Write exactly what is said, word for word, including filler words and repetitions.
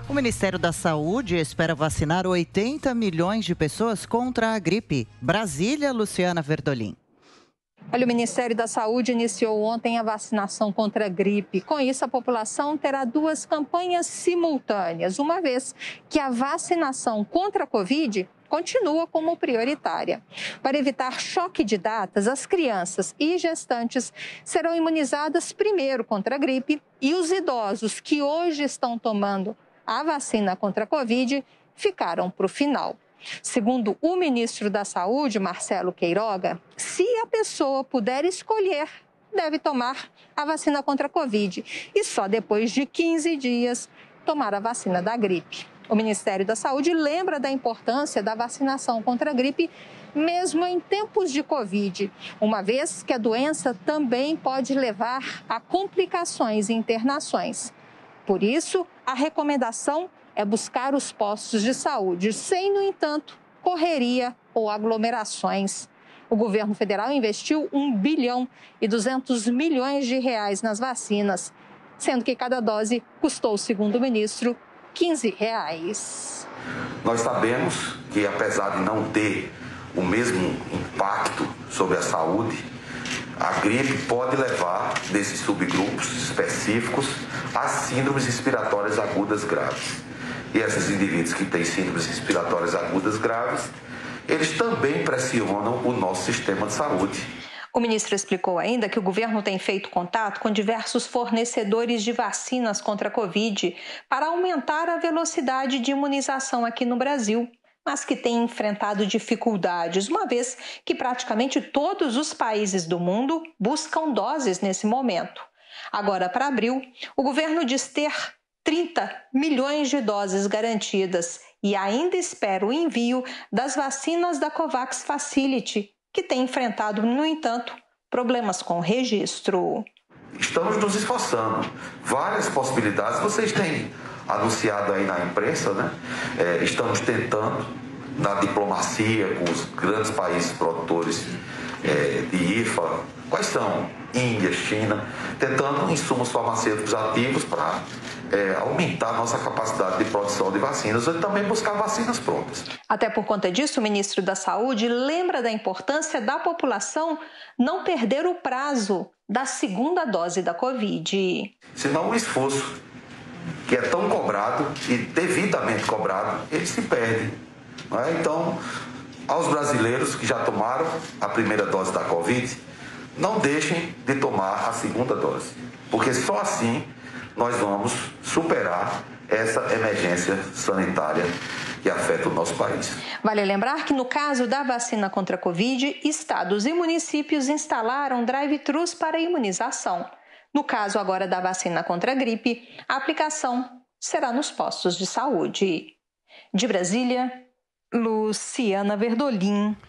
O Ministério da Saúde espera vacinar oitenta milhões de pessoas contra a gripe. Brasília, Luciana Verdolim. Olha, o Ministério da Saúde iniciou ontem a vacinação contra a gripe. Com isso, a população terá duas campanhas simultâneas, uma vez que a vacinação contra a Covid continua como prioritária. Para evitar choque de datas, as crianças e gestantes serão imunizadas primeiro contra a gripe e os idosos que hoje estão tomando a vacina contra a Covid ficaram para o final. Segundo o ministro da Saúde, Marcelo Queiroga, se a pessoa puder escolher, deve tomar a vacina contra a Covid e só depois de quinze dias tomar a vacina da gripe. O Ministério da Saúde lembra da importância da vacinação contra a gripe mesmo em tempos de Covid, uma vez que a doença também pode levar a complicações e internações. Por isso, a recomendação é buscar os postos de saúde, sem, no entanto, correria ou aglomerações. O governo federal investiu um bilhão e duzentos milhões de reais nas vacinas, sendo que cada dose custou, segundo o ministro, quinze reais. Nós sabemos que, apesar de não ter o mesmo impacto sobre a saúde, a gripe pode levar, desses subgrupos específicos, a síndromes respiratórias agudas graves. E esses indivíduos que têm síndromes respiratórias agudas graves, eles também pressionam o nosso sistema de saúde. O ministro explicou ainda que o governo tem feito contato com diversos fornecedores de vacinas contra a Covid para aumentar a velocidade de imunização aqui no Brasil, mas que tem enfrentado dificuldades, uma vez que praticamente todos os países do mundo buscam doses nesse momento. Agora, para abril, o governo diz ter trinta milhões de doses garantidas e ainda espera o envio das vacinas da COVAX Facility, que tem enfrentado, no entanto, problemas com o registro. Estamos nos esforçando. Várias possibilidades vocês têm anunciado aí na imprensa, né? É, estamos tentando, na diplomacia com os grandes países produtores é, de I F A, quais são? Índia, China, tentando insumos farmacêuticos ativos para é, aumentar a nossa capacidade de produção de vacinas e também buscar vacinas prontas. Até por conta disso, o ministro da Saúde lembra da importância da população não perder o prazo da segunda dose da Covid. Senão o esforço que é tão cobrado e devidamente cobrado, ele se perde. Não é? Então, aos brasileiros que já tomaram a primeira dose da Covid, não deixem de tomar a segunda dose, porque só assim nós vamos superar essa emergência sanitária que afeta o nosso país. Vale lembrar que no caso da vacina contra a Covid, estados e municípios instalaram drive-thrus para imunização. No caso agora da vacina contra a gripe, a aplicação será nos postos de saúde. De Brasília, Luciana Verdolim.